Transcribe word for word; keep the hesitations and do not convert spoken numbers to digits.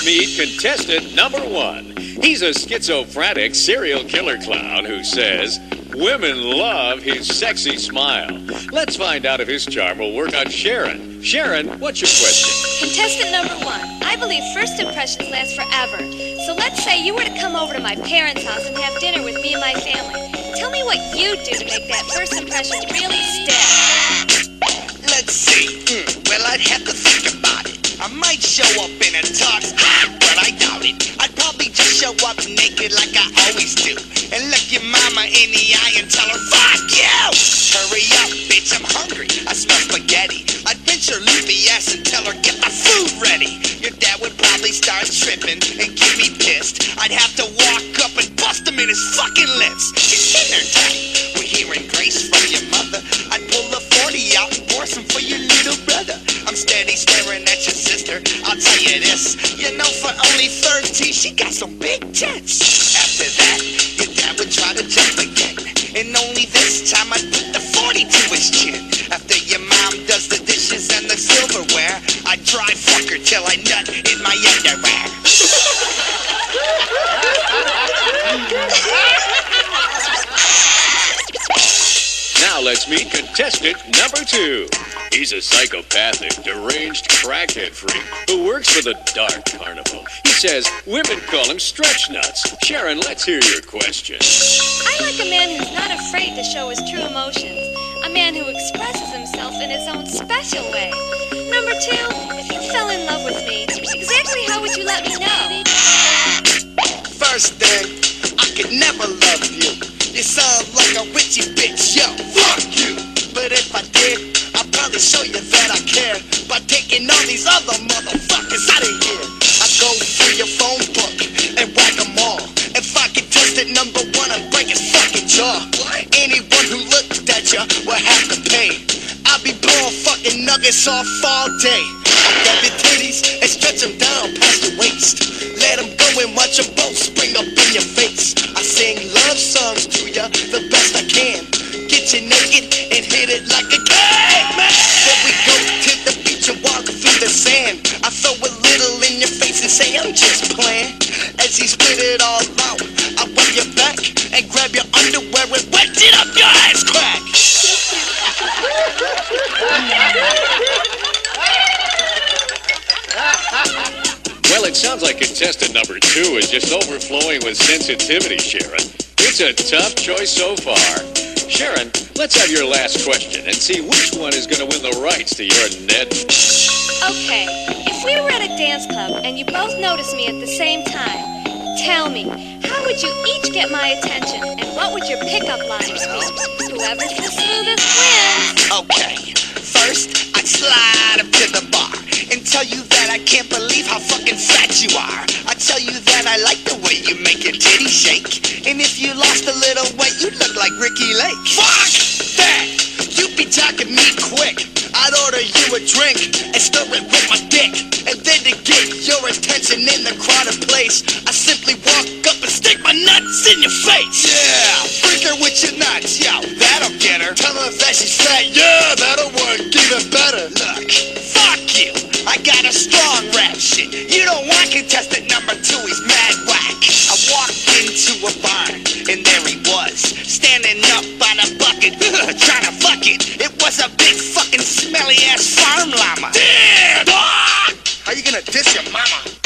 meet contestant number one. He's a schizophrenic serial killer clown who says women love his sexy smile. Let's find out if his charm will work on Sharon. Sharon, what's your question? Contestant number one. I believe first impressions last forever. So let's say you were to come over to my parents' house and have dinner with me and my family. Tell me what you do to make that first impression really stick. Let's see. Mm, well, I'd have to think about it. I might show up in a tux, but I doubt it. I'd probably just show up naked like I always do, and look your mama in the eye and tell her, fuck you! Hurry up, bitch, I'm hungry. I smell spaghetti. I'd pinch her loopy ass and tell her, get the food ready. Your dad would probably start tripping and get me pissed. I'd have to walk up and bust him in his fucking lips. It's dinner time. We're hearing grace from your mother. I'd pull the forty out and pour some for your little brother. I'm steady staring at your sister. I'll tell you this, you know, for only thirteen, she got some big tits. After that, your dad would try to jump again, and only this time I'd put the forty to his chin. After your mom does the dishes and the silverware, I'd dry fuck her till I nut in my underwear. Now let's meet contestant number two. He's a psychopathic, deranged crackhead freak who works for the Dark Carnival. He says women call him stretch nuts. Sharon, let's hear your question. I like a man who's not afraid to show his true emotions. A man who expresses himself in his own special way. Number two, if you fell in love with me, exactly how would you let me know? First thing, I could never love you. You sound like a witchy bitch, yo, fuck you. But if I did, I'd probably show you that I care by taking all these other motherfuckers out of here. I go through your phone book and whack them all and find contestant number one and break his fucking jaw. Anyone who looked at you will have to pay. I'll be blowing fucking nuggets off all day. I'll grab your titties and stretch them down past your waist. Let them go and watch them both spring up in your face. I sing love songs to you the best I can. Get you naked and hit it like a caveman. Then we go to the beach and walk through the sand. I throw a little in your face and say I'm just playing. As he spit it all out, I wipe your back and grab your underwear and wet it up your ass crack. Well, it sounds like contestant number two is just overflowing with sensitivity, Sharon. It's a tough choice so far. Sharon, let's have your last question and see which one is going to win the rights to your Ned. Okay, if we were at a dance club and you both noticed me at the same time, tell me, how would you each get my attention and what would your pickup lines be? Whoever's the smoothest wins. Okay, first I'd slide up to the bar and tell you that I can't believe how fucking fat you are. I tell you that I like the way you make your titties shake, and if you lost a little weight, you'd look like Ricky Lake. Fuck that! You'd be talking me quick. I'd order you a drink and stir it with my dick, and then to get your attention in the crowded place, I simply walk up and stick my nuts in your face. Yeah, freak her with your nuts, yo, that'll get her. Tell her that she's fat, yeah, that'll work even better. Look, fuck you. I got a strong rap shit. You don't want contestant number two, he's mad whack. I walked into a barn, and there he was, standing up on a bucket, trying to fuck it. It was a big fucking smelly ass farm llama. Damn! How you gonna diss your mama?